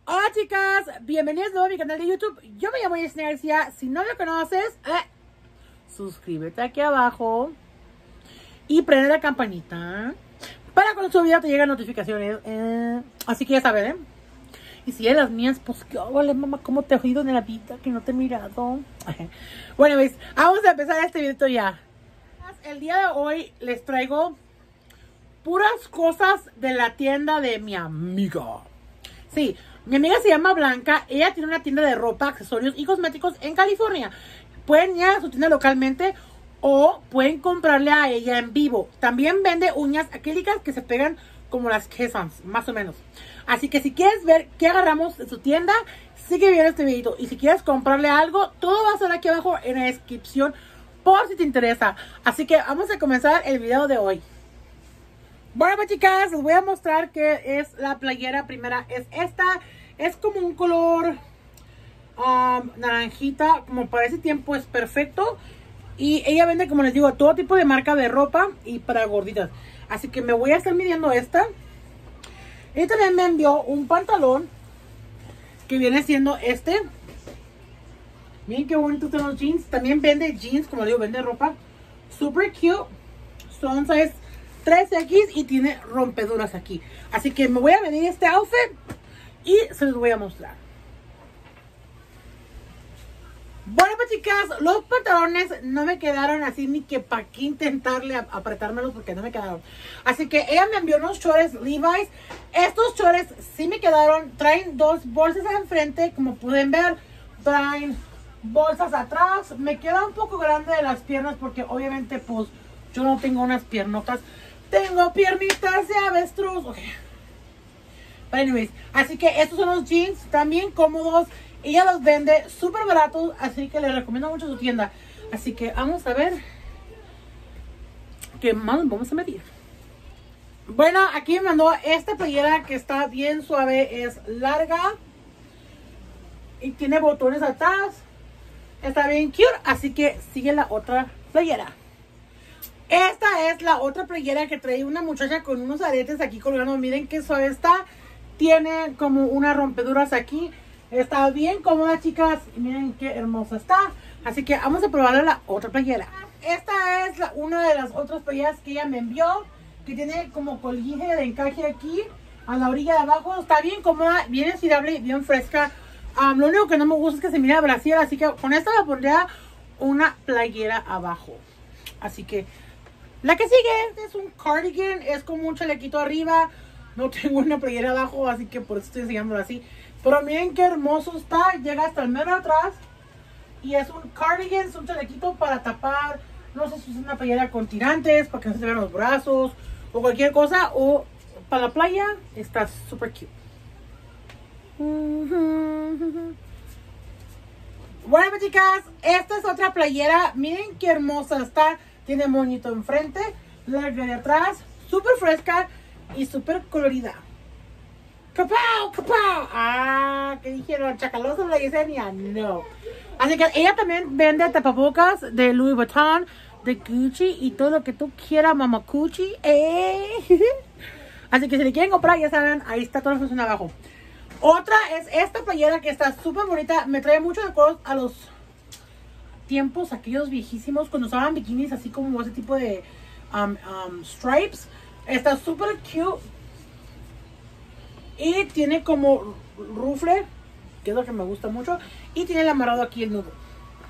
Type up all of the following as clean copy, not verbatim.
Hola chicas, bienvenidos de nuevo a mi canal de YouTube. Yo me llamo Yesenia García. Si no lo conoces, suscríbete aquí abajo y prende la campanita para cuando suba video te lleguen notificaciones. Así que ya saben, Y si eres las mías, pues qué vale, mamá, cómo te he oído en la vida que no te he mirado. Bueno, ¿ves? Vamos a empezar este video ya. El día de hoy les traigo puras cosas de la tienda de mi amiga. Sí, mi amiga se llama Blanca. Ella tiene una tienda de ropa, accesorios y cosméticos en California. Pueden ir a su tienda localmente o pueden comprarle a ella en vivo. También vende uñas acrílicas que se pegan como las Kessons, más o menos. Así que si quieres ver qué agarramos de su tienda, sigue viendo este videito. Y si quieres comprarle algo, todo va a estar aquí abajo en la descripción por si te interesa. Así que vamos a comenzar el video de hoy. Bueno, pues chicas, les voy a mostrar qué es la playera. Primera es esta. Es como un color naranjita. Como para ese tiempo es perfecto. Y ella vende, como les digo, todo tipo de marca de ropa y para gorditas. Así que me voy a estar midiendo esta. Y también me envió un pantalón que viene siendo este. Miren qué bonitos son los jeans. También vende jeans, como les digo, vende ropa super cute. Son size 3X y tiene rompeduras aquí. Así que me voy a medir este outfit y se los voy a mostrar. Bueno, pues chicas, los pantalones no me quedaron así ni que para qué intentarle apretármelos porque no me quedaron. Así que ella me envió unos shorts Levi's. Estos shorts sí me quedaron. Traen dos bolsas enfrente, como pueden ver. Traen bolsas atrás. Me queda un poco grande de las piernas porque obviamente pues yo no tengo unas piernotas. Tengo piernitas de avestruz. Okay. But anyways, así que estos son los jeans. También cómodos. Ella los vende súper baratos. Así que les recomiendo mucho su tienda. Así que vamos a ver qué más vamos a medir. Bueno, aquí me mandó esta playera que está bien suave. Es larga. Y tiene botones atrás. Está bien cute. Así que sigue la otra playera. Esta es la otra playera que trae una muchacha con unos aretes aquí colgando. Miren qué suave está. Tiene como unas rompeduras aquí. Está bien cómoda, chicas. Miren qué hermosa está. Así que vamos a probar la otra playera. Esta es una de las otras playeras que ella me envió. Que tiene como colguije de encaje aquí a la orilla de abajo. Está bien cómoda, bien estirable y bien fresca. Lo único que no me gusta es que se mira brasier. Así que con esta le pondría una playera abajo. Así que la que sigue es un cardigan, es como un chalequito arriba. No tengo una playera abajo, así que por eso estoy enseñándolo así. Pero miren qué hermoso está, llega hasta el mero atrás. Y es un cardigan, es un chalequito para tapar. No sé si es una playera con tirantes, para que no se te vean los brazos, o cualquier cosa. O para la playa, está súper cute. Bueno, pues, chicas, esta es otra playera. Miren qué hermosa está. Tiene moñito enfrente, larga de atrás, súper fresca y súper colorida. ¡Capau! ¡Capau! ¿Qué dijeron? ¿Chacalosa la Yesenia? No. Así que ella también vende tapabocas de Louis Vuitton, de Gucci y todo lo que tú quieras, mamá Gucci. Así que si le quieren comprar, ya saben, ahí está toda la información abajo. Otra es esta playera que está súper bonita. Me trae mucho de acuerdo a los tiempos aquellos viejísimos cuando usaban bikinis así como ese tipo de stripes. Está súper cute y tiene como rufle, que es lo que me gusta mucho, y tiene el amarrado aquí el nudo.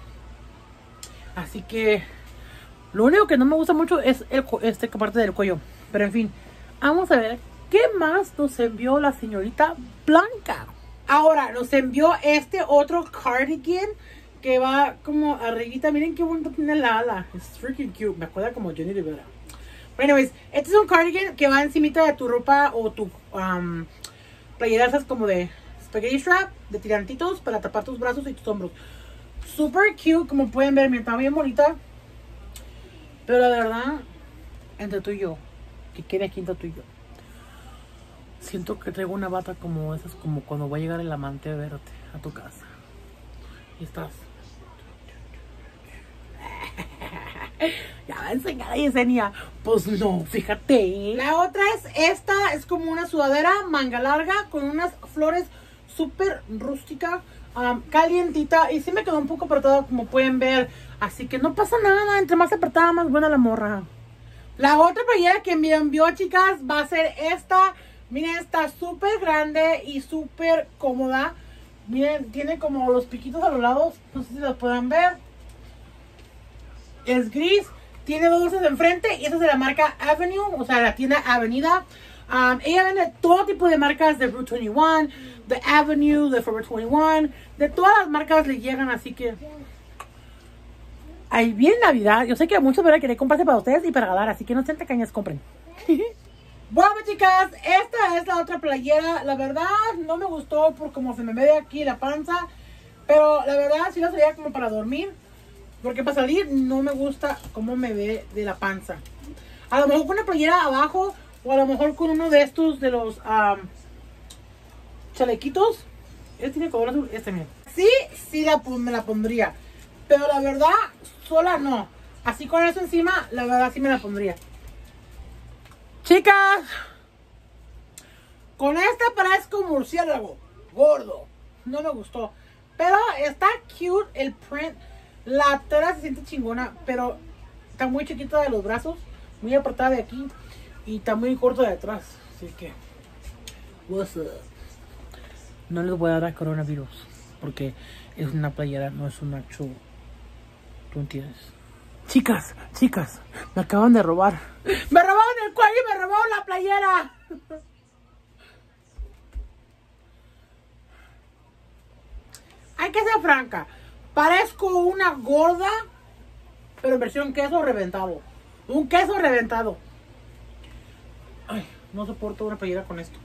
Así que lo único que no me gusta mucho es esta parte del cuello, pero en fin, vamos a ver qué más nos envió la señorita Blanca. Ahora nos envió este otro cardigan que va como arribita. Miren qué bonito tiene la ala. Es freaking cute. Me acuerda como Johnny Rivera. Bueno, este es un cardigan que va encimita de tu ropa o tu playeras como de spaghetti strap, de tirantitos para tapar tus brazos y tus hombros. Super cute, como pueden ver. Está bien bonita. Pero la verdad, entre tú y yo, que quede aquí entre tú y yo, siento que traigo una bata como esas, como cuando va a llegar el amante a verte a tu casa. Y estás... Ya va a enseñar a Yesenia. Pues no, fíjate. La otra es esta. Es como una sudadera manga larga con unas flores súper rústica, calientita. Y sí me quedó un poco apretada, como pueden ver. Así que no pasa nada. Entre más apretada, más buena la morra. La otra playera que me envió, chicas, va a ser esta. Miren, está súper grande y súper cómoda. Miren, tiene como los piquitos a los lados. No sé si los pueden ver. Es gris. Tiene dos luces enfrente. Y esta es de la marca Avenue. O sea, la tienda Avenida. Ella vende todo tipo de marcas. De Route 21. De Avenue. De Forever 21. De todas las marcas le llegan. Así que... ahí viene Navidad. Yo sé que muchos van a querer comprarse para ustedes y para regalar. Así que no sean tacañas, compren. Bueno, chicas, esta es la otra playera. La verdad, no me gustó por cómo se me ve de aquí la panza. Pero la verdad, sí la sería como para dormir. Porque para salir no me gusta cómo me ve de la panza. A lo mejor con una playera abajo. O a lo mejor con uno de estos de los chalequitos. Este tiene color azul. Este, miren. Sí, me la pondría. Pero la verdad, sola no. Así con eso encima, la verdad sí me la pondría. Chicas, con esta parezco un murciélago gordo. No me gustó. Pero está cute el print. La tela se siente chingona, pero está muy chiquita de los brazos. Muy apretada de aquí. Y está muy corta de atrás. Así que, what's up? No les voy a dar coronavirus. Porque es una playera, no es una show. ¿Tú entiendes? Chicas, me acaban de robar. Me robaron el cuello y me robaron la playera. Hay que ser franca. Parezco una gorda, pero en versión queso reventado. Un queso reventado. Ay, no soporto una playera con esto.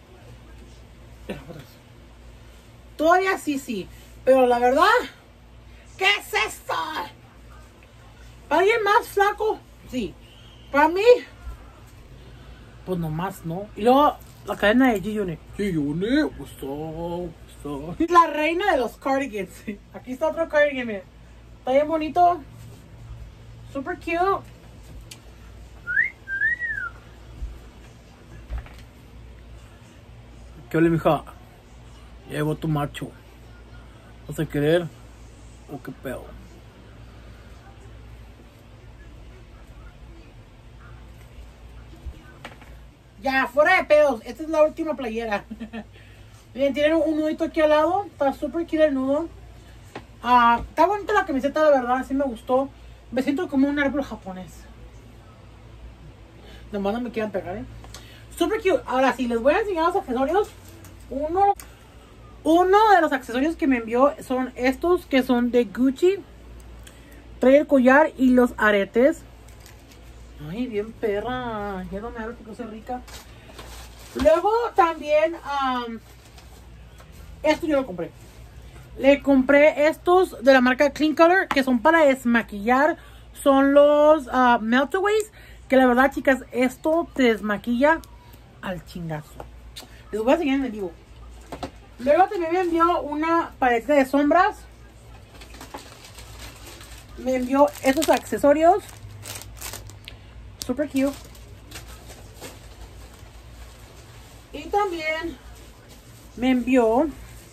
Todavía sí. Pero la verdad, ¿qué es esto? ¿Para alguien más flaco? Sí. Para mí, pues nomás no. Y luego la cadena de G-Unit. G-Unit, what's up? La reina de los cardigans. Aquí está otro cardigan, miren. Está bien bonito. Super cute. ¿Qué ole, mija? Llegó tu macho. ¿Vas a querer? ¿O qué pedo? Ya, fuera de pedos. Esta es la última playera. Bien, tienen un nudito aquí al lado. Está súper cute el nudo. Está bonita la camiseta, la verdad. Sí me gustó. Me siento como un árbol japonés. Nomás no me quieran pegar, Súper cute. Ahora sí, les voy a enseñar los accesorios. Uno de los accesorios que me envió son estos, que son de Gucci. Trae el collar y los aretes. Ay, bien perra. Ya no me hablo porque soy rica. Luego también, esto yo lo compré. Le compré estos de la marca Clean Color, que son para desmaquillar. Son los Meltaways, que la verdad, chicas, esto te desmaquilla al chingazo. Les voy a enseñar en el vivo. Luego también me envió una paleta de sombras. Me envió estos accesorios. Super cute. Y también me envió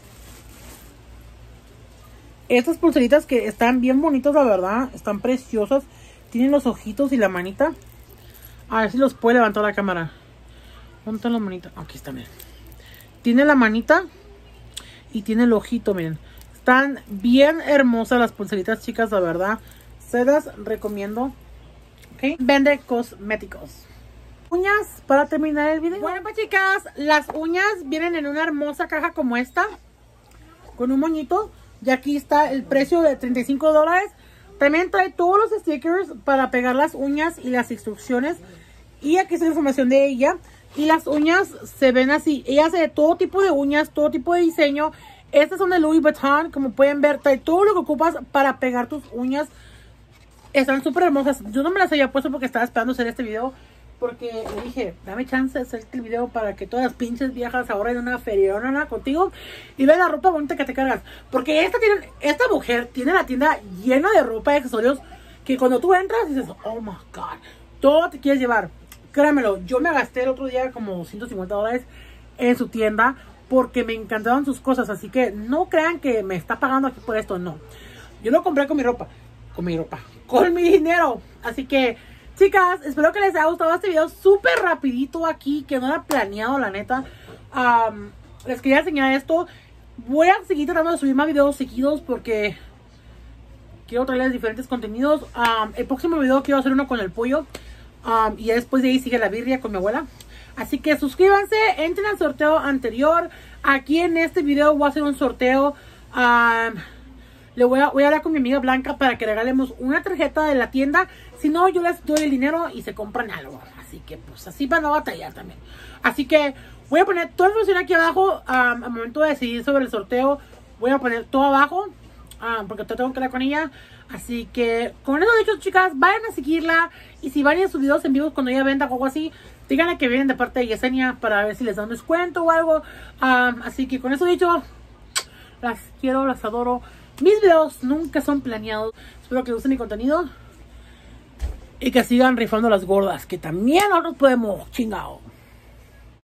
estas pulseritas que están bien bonitas, la verdad. Están preciosas. Tienen los ojitos y la manita. A ver si los puede levantar la cámara. ¿Dónde está la manita? Aquí está, miren. Tiene la manita y tiene el ojito, miren. Están bien hermosas las pulseritas, chicas, la verdad. Se las recomiendo. ¿Ok? Vende cosméticos. Uñas para terminar el video. Bueno, pues, chicas, las uñas vienen en una hermosa caja como esta. Con un moñito. Y aquí está el precio de $35. También trae todos los stickers para pegar las uñas y las instrucciones. Y aquí está la información de ella. Y las uñas se ven así. Ella hace de todo tipo de uñas, todo tipo de diseño. Estas son de Louis Vuitton. Como pueden ver, trae todo lo que ocupas para pegar tus uñas. Están súper hermosas. Yo no me las había puesto porque estaba esperando hacer este video. Porque le dije, dame chance de hacer el video para que todas las pinches viejas ahorren una feriona contigo. Y vean la ropa bonita que te cargas. Porque esta mujer tiene la tienda llena de ropa y accesorios. Que cuando tú entras dices, oh my god, todo te quieres llevar. Créanmelo, yo me gasté el otro día como $150 en su tienda. porque me encantaron sus cosas. Así que no crean que me está pagando aquí por esto, no. Yo lo compré con mi ropa, con mi dinero. Así que, chicas, espero que les haya gustado este video súper rapidito aquí, que no era planeado, la neta. Les quería enseñar esto. Voy a seguir tratando de subir más videos seguidos porque quiero traerles diferentes contenidos. El próximo video quiero hacer uno con el pollo. Y después de ahí sigue la birria con mi abuela. Así que suscríbanse, entren al sorteo anterior. Aquí en este video voy a hacer un sorteo. Voy a hablar con mi amiga Blanca para que regalemos una tarjeta de la tienda. Si no, yo les doy el dinero y se compran algo. Así que pues así van a batallar también. Así que voy a poner toda la información aquí abajo. Al momento de decidir sobre el sorteo, voy a poner todo abajo. Porque tengo que hablar con ella. Así que con eso dicho, chicas, vayan a seguirla. Y si van a sus videos en vivo cuando ella venda o algo así, díganle que vienen de parte de Yesenia para ver si les da un descuento o algo. Así que con eso dicho, las quiero, las adoro. Mis videos nunca son planeados. Espero que les guste mi contenido y que sigan rifando las gordas, que también nosotros podemos, chingado.